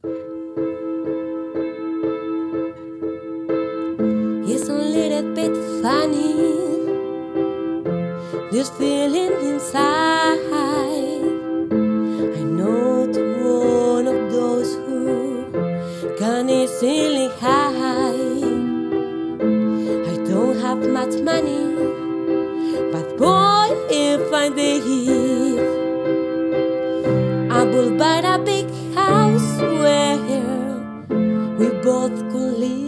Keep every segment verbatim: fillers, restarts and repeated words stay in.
It's a little bit funny, this feeling inside. I'm not one of those who can easily hide. I don't have much money, but boy, if I did, I would buy a big house where we both could live.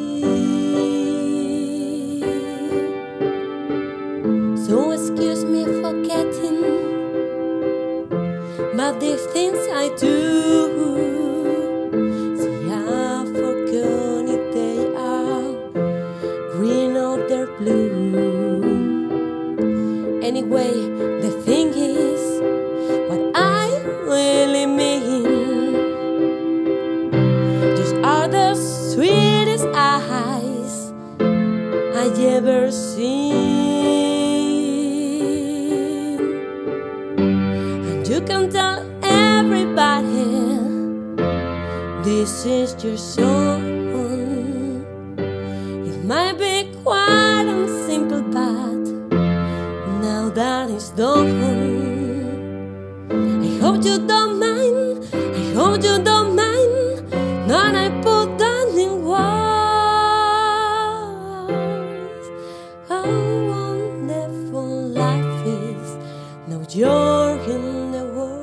So excuse me for getting, but these things I do, see, I forgot if they are green or they're blue. Anyway, the thing is, what I really mean, these are the sweetest eyes I ever seen. And you can tell everybody this is your song. It might be quite simple, but now that it's done, I hope you don't mind, I hope you don't mind that I put that in words. How wonderful life is, now you're in the world.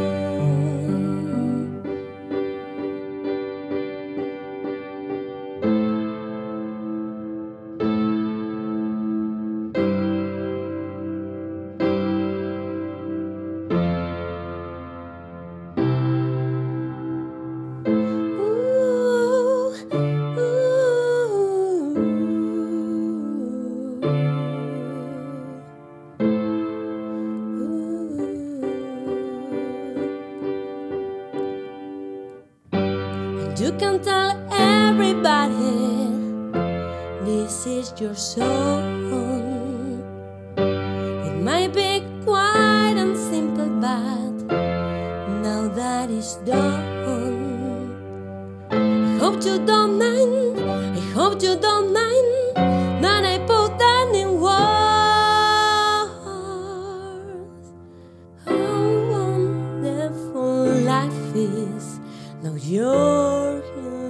You can tell everybody this is your song. It might be quite simple, but now that it's done, I hope you don't mind, I hope you don't mind that I put that in words. How wonderful life is, now you're here.